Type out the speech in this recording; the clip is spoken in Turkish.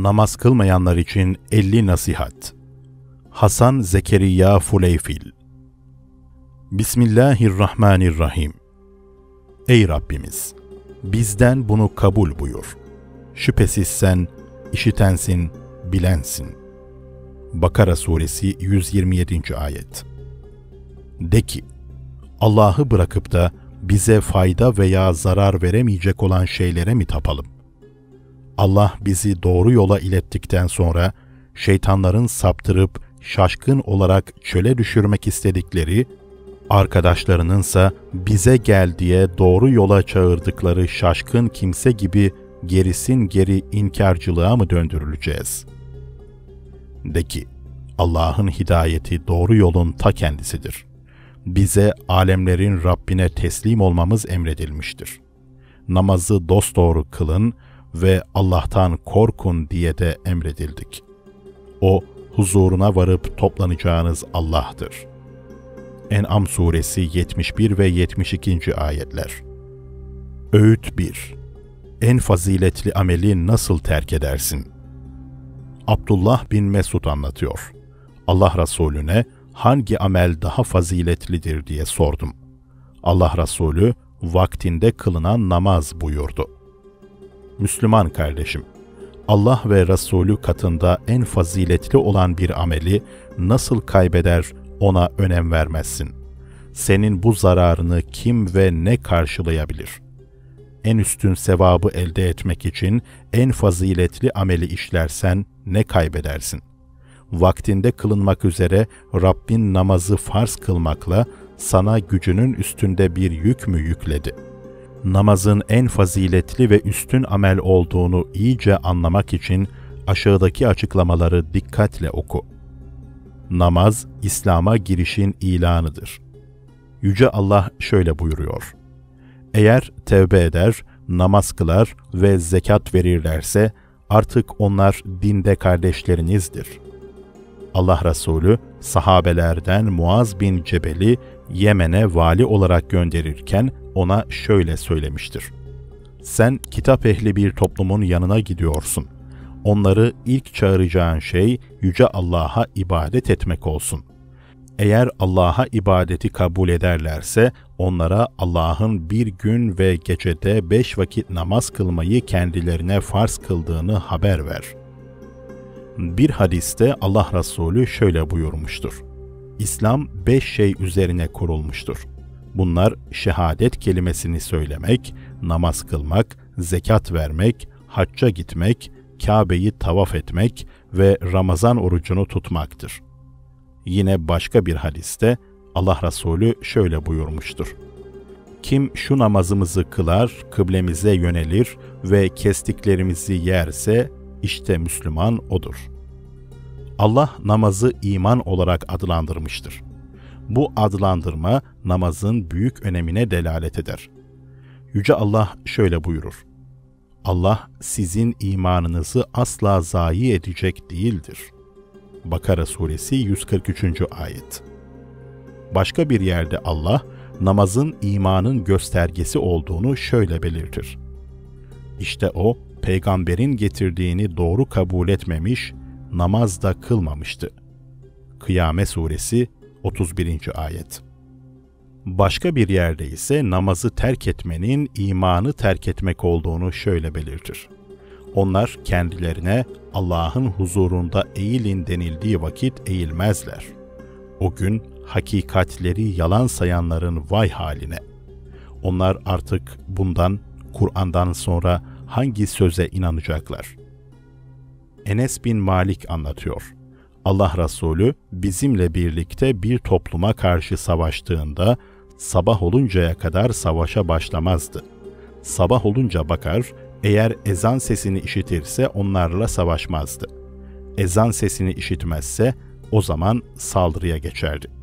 Namaz kılmayanlar için 50 nasihat. Hasan Zekeriya Fuleyfil. Bismillahirrahmanirrahim. Ey Rabbimiz! Bizden bunu kabul buyur. Şüphesiz sen işitensin, bilensin. Bakara Suresi 127. ayet. De ki, Allah'ı bırakıp da bize fayda veya zarar veremeyecek olan şeylere mi tapalım? Allah bizi doğru yola ilettikten sonra şeytanların saptırıp şaşkın olarak çöle düşürmek istedikleri, arkadaşlarınınsa bize gel diye doğru yola çağırdıkları şaşkın kimse gibi gerisin geri inkarcılığa mı döndürüleceğiz? De ki, Allah'ın hidayeti doğru yolun ta kendisidir. Bize alemlerin Rabbine teslim olmamız emredilmiştir. Namazı dosdoğru kılın ve Allah'tan korkun diye de emredildik. O, huzuruna varıp toplanacağınız Allah'tır. En'am suresi 71 ve 72. ayetler. Öğüt 1. En faziletli ameli nasıl terk edersin? Abdullah bin Mesud anlatıyor. Allah Resulüne hangi amel daha faziletlidir diye sordum. Allah Resulü vaktinde kılınan namaz buyurdu. Müslüman kardeşim, Allah ve Resulü katında en faziletli olan bir ameli nasıl kaybeder ona önem vermezsin. Senin bu zararını kim ve ne karşılayabilir? En üstün sevabı elde etmek için en faziletli ameli işlersen ne kaybedersin? Vaktinde kılınmak üzere Rabbin namazı farz kılmakla sana gücünün üstünde bir yük mü yükledi? Namazın en faziletli ve üstün amel olduğunu iyice anlamak için aşağıdaki açıklamaları dikkatle oku. Namaz, İslam'a girişin ilanıdır. Yüce Allah şöyle buyuruyor. Eğer tevbe eder, namaz kılar ve zekat verirlerse artık onlar dinde kardeşlerinizdir. Allah Resulü sahabelerden Muaz bin Cebel'i Yemen'e vali olarak gönderirken ona şöyle söylemiştir. Sen kitap ehli bir toplumun yanına gidiyorsun. Onları ilk çağıracağın şey Yüce Allah'a ibadet etmek olsun. Eğer Allah'a ibadeti kabul ederlerse onlara Allah'ın bir gün ve gecede 5 vakit namaz kılmayı kendilerine farz kıldığını haber ver. Bir hadiste Allah Resulü şöyle buyurmuştur. İslam 5 şey üzerine kurulmuştur. Bunlar şehadet kelimesini söylemek, namaz kılmak, zekat vermek, hacca gitmek, Kabe'yi tavaf etmek ve Ramazan orucunu tutmaktır. Yine başka bir hadiste Allah Resulü şöyle buyurmuştur. Kim şu namazımızı kılar, kıblemize yönelir ve kestiklerimizi yerse işte Müslüman odur. Allah namazı iman olarak adlandırmıştır. Bu adlandırma namazın büyük önemine delalet eder. Yüce Allah şöyle buyurur. Allah sizin imanınızı asla zayi edecek değildir. Bakara Suresi 143. ayet. Başka bir yerde Allah, namazın imanın göstergesi olduğunu şöyle belirtir. İşte o, peygamberin getirdiğini doğru kabul etmemiş, namaz da kılmamıştı. Kıyame Suresi 31. ayet. Başka bir yerde ise namazı terk etmenin imanı terk etmek olduğunu şöyle belirtir. Onlar kendilerine Allah'ın huzurunda eğilin denildiği vakit eğilmezler. O gün hakikatleri yalan sayanların vay haline. Onlar artık bundan, Kur'an'dan sonra hangi söze inanacaklar? Enes bin Malik anlatıyor. Allah Resulü bizimle birlikte bir topluma karşı savaştığında sabah oluncaya kadar savaşa başlamazdı. Sabah olunca bakar, eğer ezan sesini işitirse onlarla savaşmazdı. Ezan sesini işitmezse o zaman saldırıya geçerdi.